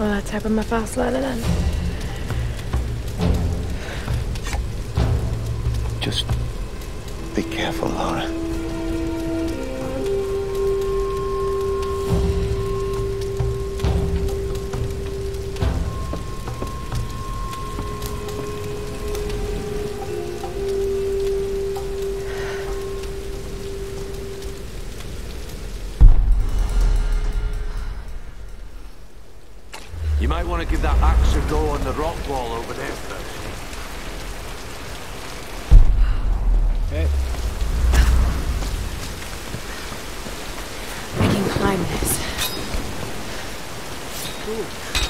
Well, let's open my fast learner then. Just be careful, Laura. You might want to give that axe a go on the rock wall over there first. Okay. I can climb this. Cool.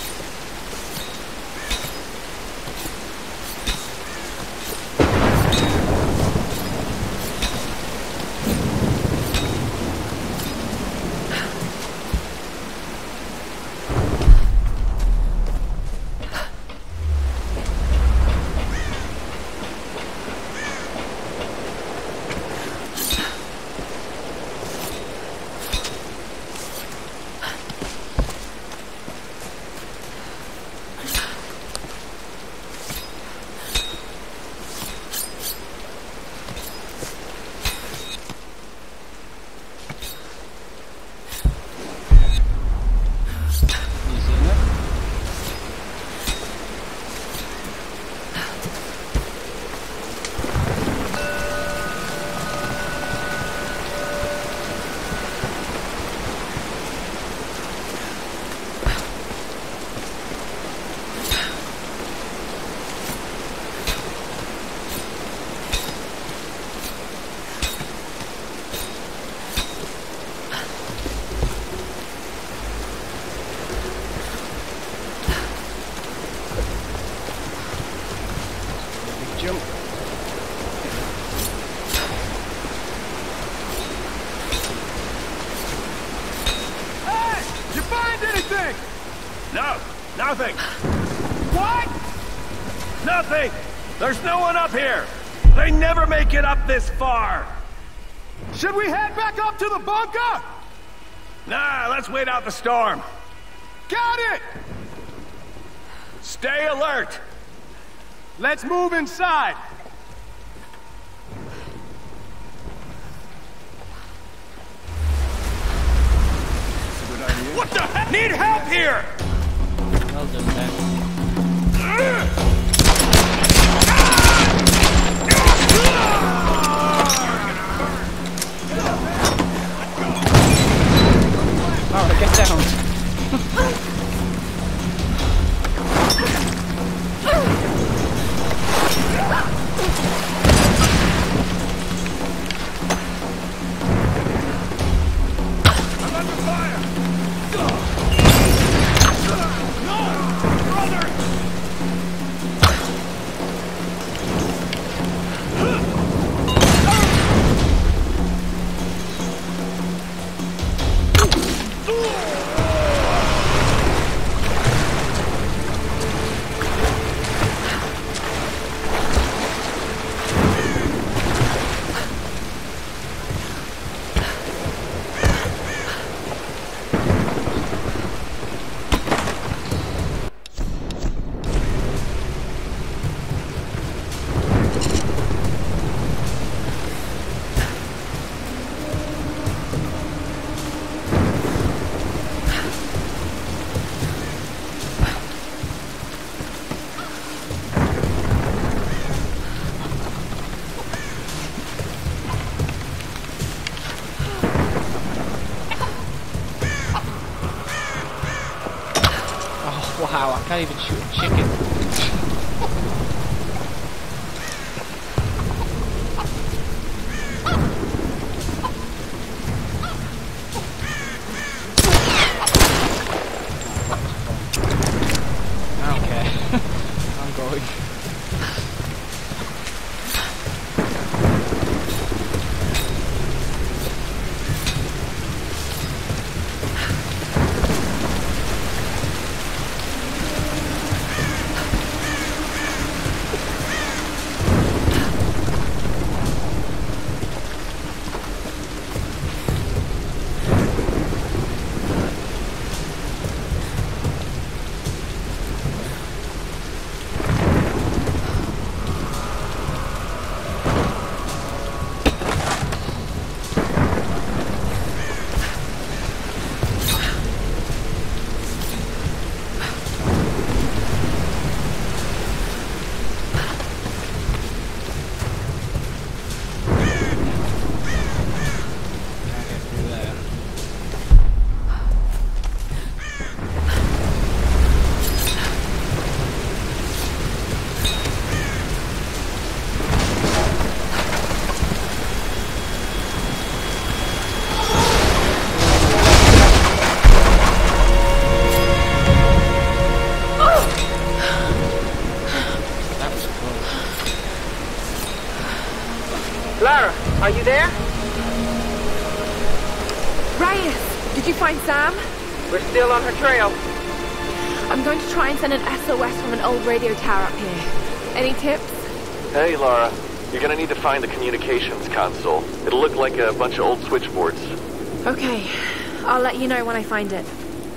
Jump. Hey! You find anything? No, nothing. What? Nothing. There's no one up here. They never make it up this far. Should we head back up to the bunker? Nah, let's wait out the storm. Got it! Stay alert. Let's move inside. What the heck? Need help here! Well done, man. Alright, get down. I'm under fire! No! Brother! Wow, I can't even shoot a chicken. Okay, I'm going. Reyes, did you find Sam? We're still on her trail. I'm going to try and send an SOS from an old radio tower up here. Any tips? Hey, Lara. You're gonna need to find the communications console. It'll look like a bunch of old switchboards. Okay, I'll let you know when I find it.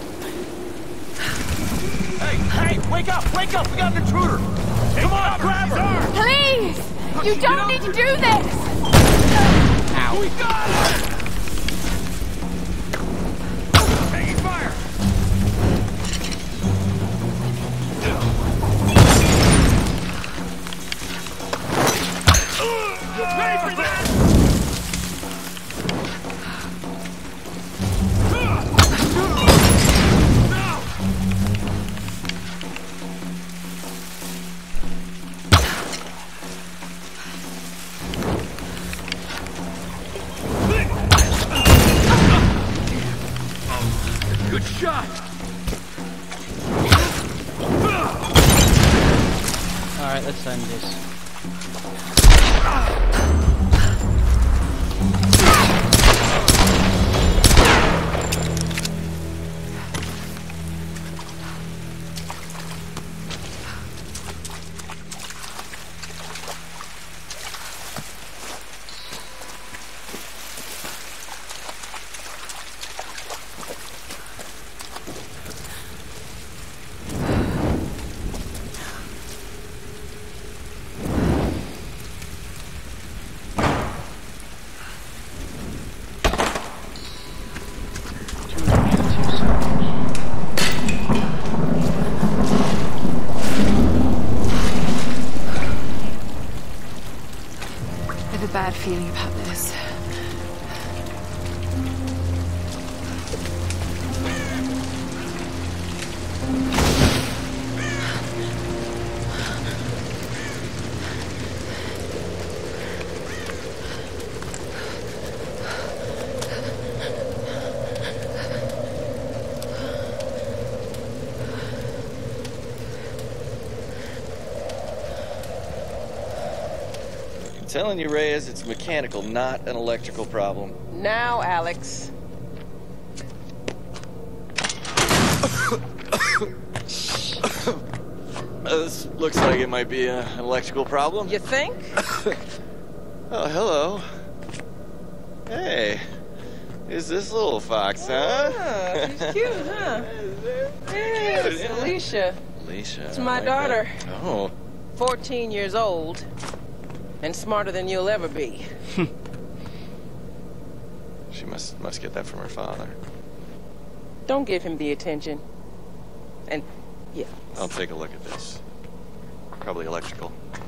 Hey, wake up! We got an intruder! Come on, grab her! Please! You don't need to do this! Ow. We got her! Taking fire! You'll pay for that! Good shot! Alright, let's end this. I have a bad feeling about this. I'm telling you, Reyes, it's mechanical, not an electrical problem. Now, Alex. This looks like it might be an electrical problem. You think? Oh, hello. Hey, who's this little fox, huh? Ah, she's cute, huh? Yes, yeah. Alicia. Alicia. It's my I like daughter. that. Oh. 14 years old. And smarter than you'll ever be. She must get that from her father. Don't give him the attention. And, yeah. I'll take a look at this. Probably electrical.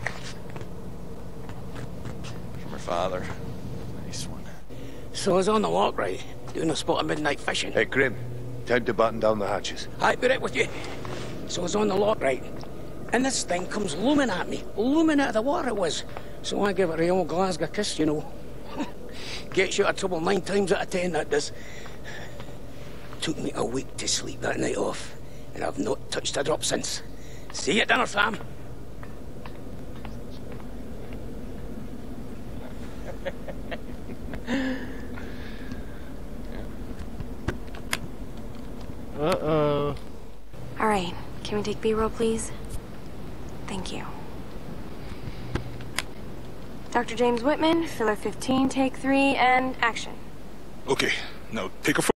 From her father. Nice one. So I was on the lock, right? Doing a spot of midnight fishing. Hey, Grim. Time to batten down the hatches. I'd be right with you. So I was on the lock, right? And this thing comes looming at me. Looming out of the water it was. So I give it a old Glasgow kiss, you know. Gets you out of trouble 9 times out of 10, that does. Took me a week to sleep that night off. And I've not touched a drop since. See you at dinner, fam. Uh-oh. All right, can we take B-roll, please? Thank you. Dr. James Whitman, filler 15, take 3, and action. Okay, now take a